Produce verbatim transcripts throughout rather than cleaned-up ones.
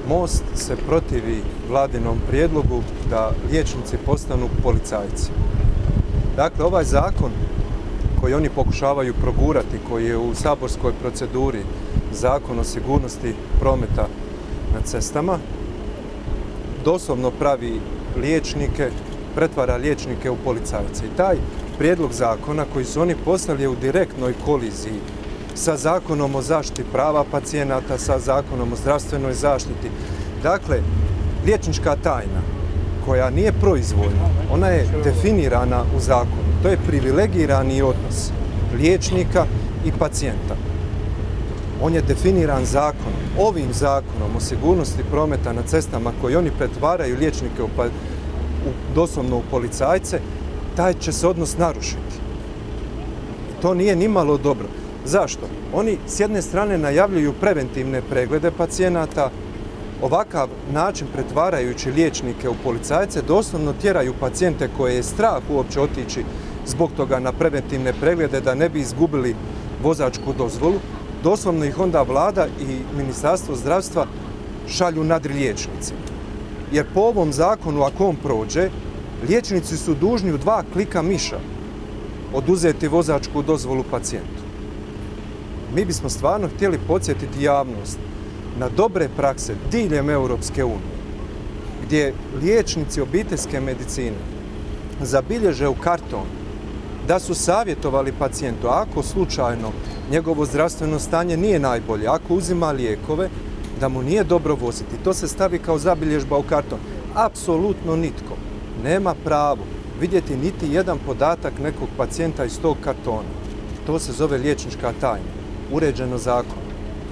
Most se protivi vladinom prijedlogu da liječnici postanu policajci. Dakle, ovaj zakon koji oni pokušavaju progurati, koji je u saborskoj proceduri, Zakon o sigurnosti prometa na cestama, doslovno pravi liječnike, pretvara liječnike u policajce. I taj prijedlog zakona koji su oni poslali je u direktnoj koliziji sa Zakonom o zaštiti prava pacijenata, sa Zakonom o zdravstvenoj zaštiti. Dakle, liječnička tajna koja nije proizvoljna, ona je definirana u zakonu. To je privilegirani odnos liječnika i pacijenta. On je definiran zakonom. Ovim zakonom o sigurnosti prometa na cestama koji oni pretvaraju liječnike u, pa, u, doslovno u policajce, taj će se odnos narušiti. To nije nimalo dobro. Zašto? Oni s jedne strane najavljuju preventivne preglede pacijenata, ovakav način pretvarajući liječnike u policajce doslovno tjeraju pacijente koje je strah uopće otići zbog toga na preventivne preglede da ne bi izgubili vozačku dozvolu. Doslovno ih onda vlada i Ministarstvo zdravstva šalju nadri liječnicima. Jer po ovom zakonu, ako on prođe, liječnici su dužni u dva klika miša oduzeti vozačku dozvolu pacijentu. Mi bismo stvarno htjeli podsjetiti javnost na dobre prakse diljem Europske unije, gdje liječnici obiteljske medicine zabilježe u karton da su savjetovali pacijentu ako slučajno njegovo zdravstveno stanje nije najbolje, ako uzima lijekove, da mu nije dobro voziti. To se stavi kao zabilježba u karton. Apsolutno nitko nema pravo vidjeti niti jedan podatak nekog pacijenta iz tog kartona. To se zove liječnička tajna, uređeno zakonom.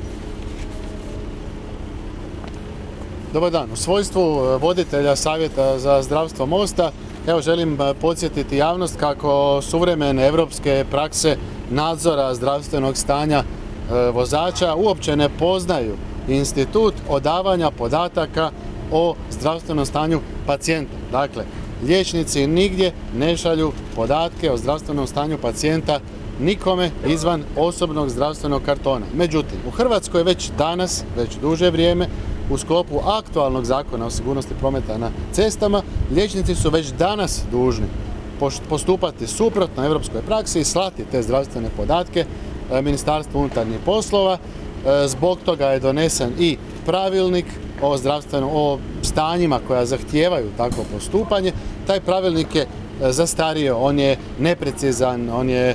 Dobar dan. U svojstvu voditelja Savjeta za zdravstvo Mosta, evo želim podsjetiti javnost kako suvremene evropske prakse nadzora zdravstvenog stanja vozača uopće ne poznaju institut odavanja podataka o zdravstvenom stanju pacijenta. Dakle, liječnici nigdje ne šalju podatke o zdravstvenom stanju pacijenta nikome izvan osobnog zdravstvenog kartona. Međutim, u Hrvatskoj već danas, već duže vrijeme, u sklopu aktualnog zakona o sigurnosti prometa na cestama, liječnici su već danas dužni postupati suprotno europskoj praksi i slati te zdravstvene podatke Ministarstvu unutarnjih poslova. Zbog toga je donesen i pravilnik o, o stanjima koja zahtijevaju takvo postupanje. Taj pravilnik je zastario, on je neprecizan, on je e,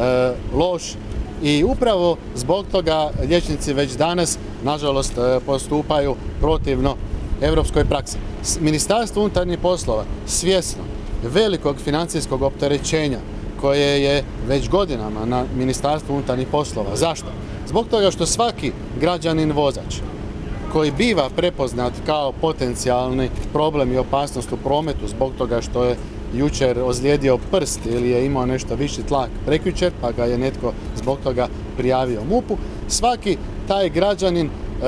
loš i upravo zbog toga liječnici već danas, nažalost, postupaju protivno europskoj praksi. Ministarstvo unutarnjih poslova svjesno velikog financijskog opterećenja koje je već godinama na Ministarstvu unutarnjih poslova. Zašto? Zbog toga što svaki građanin vozač koji biva prepoznat kao potencijalni problem i opasnost u prometu zbog toga što je jučer ozlijedio prst ili je imao nešto viši tlak prekjučer, pa ga je netko zbog toga prijavio MUP-u, svaki taj građanin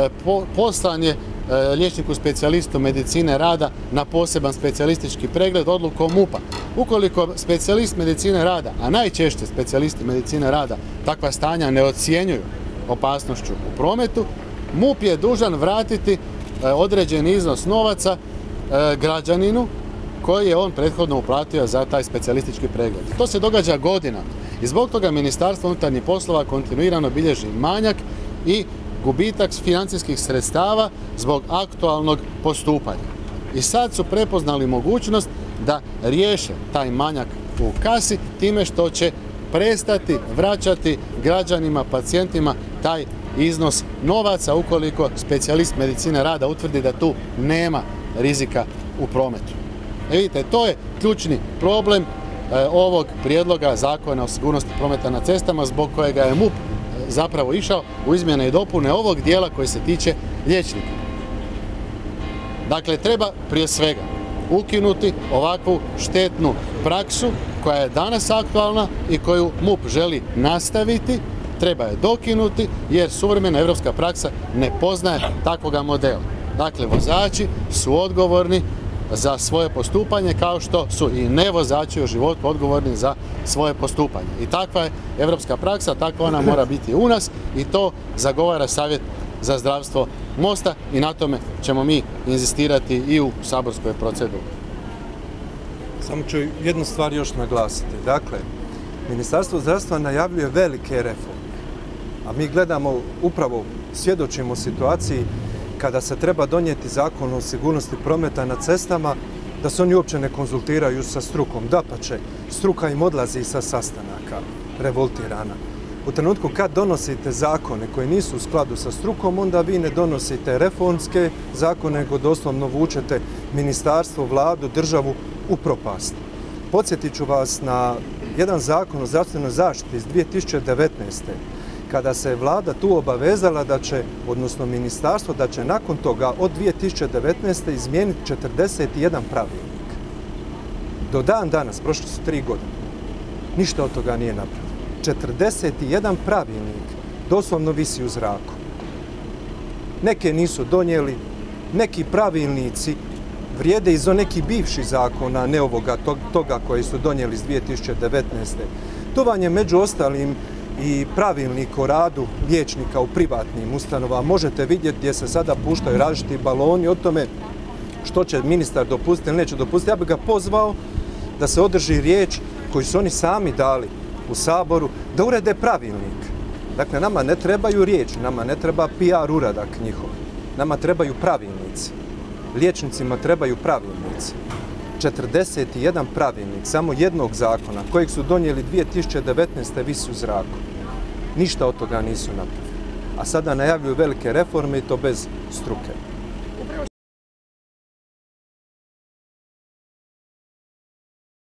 poslan je liječniku specijalistu medicine rada na poseban specijalistički pregled odlukom MUP-a. Ukoliko specijalist medicine rada, a najčešće specijalisti medicine rada, takva stanja ne ocjenjuju opasnošću u prometu, MUP je dužan vratiti određeni iznos novaca građaninu koji je on prethodno uplatio za taj specijalistički pregled. To se događa godinama i zbog toga Ministarstvo unutarnjih poslova kontinuirano bilježi manjak i gubitak financijskih sredstava zbog aktualnog postupanja. I sad su prepoznali mogućnost da riješe taj manjak u kasi time što će prestati vraćati građanima, pacijentima taj iznos novaca ukoliko specijalist medicine rada utvrdi da tu nema rizika u prometu. E vidite, to je ključni problem e, ovog prijedloga zakona o sigurnosti prometa na cestama zbog kojega je MUP zapravo išao u izmjene i dopune ovog dijela koji se tiče liječnika. Dakle, treba prije svega ukinuti ovakvu štetnu praksu koja je danas aktualna i koju MUP želi nastaviti, treba je dokinuti jer suvremena europska praksa ne poznaje takvoga modela. Dakle, vozači su odgovorni za svoje postupanje kao što su i nevozači u životu odgovorni za svoje postupanje. I takva je europska praksa, takva ona mora biti u nas i to zagovara Savjet za zdravstvo Mosta i na tome ćemo mi inzistirati i u saborskoj proceduri. Samo ću jednu stvar još naglasiti. Dakle, Ministarstvo zdravstva najavljuje velike reforme, a mi gledamo, upravo svjedočimo situaciji kada se treba donijeti zakon o sigurnosti prometa na cestama, da se oni uopće ne konzultiraju sa strukom. Dapače, struka im odlazi sa sastanaka, revoltirana. U trenutku kad donosite zakone koji nisu u skladu sa strukom, onda vi ne donosite reformske zakone, nego doslovno vučete ministarstvo, vladu, državu u propast. Podsjetit ću vas na jedan zakon o zdravstvenoj zaštiti iz dvije tisuće devetnaeste. kada se vlada tu obavezala da će, odnosno ministarstvo, da će nakon toga od dvije tisuće devetnaeste. izmijeniti četrdeset jedan pravilnik. Do dan danas, prošle su tri godine, ništa od toga nije napravljeno. četrdeset jedan pravilnik doslovno visi u zraku. Neke nisu donijeli, neki pravilnici vrijede iz nekih bivših zakona, ne ovoga, toga koji su donijeli iz dvije tisuće devetnaeste. To vam je među ostalim i pravilnik o radu liječnika u privatnim ustanovama. Možete vidjeti gdje se sada puštaju različiti baloni o tome što će ministar dopustiti ili neće dopustiti. Ja bih ga pozvao da se održi riječ koju su oni sami dali u Saboru, da urede pravilnik. Dakle, nama ne trebaju riječi, nama ne treba P R uradak njihov. Nama trebaju pravilnici. Liječnicima trebaju pravilnici. četrdeset jedan pravilnik, samo jednog zakona, kojeg su donijeli dvije tisuće devetnaeste. visi u zraku. Ništa od toga nisu napravili. A sada najavljuju velike reforme i to bez struke.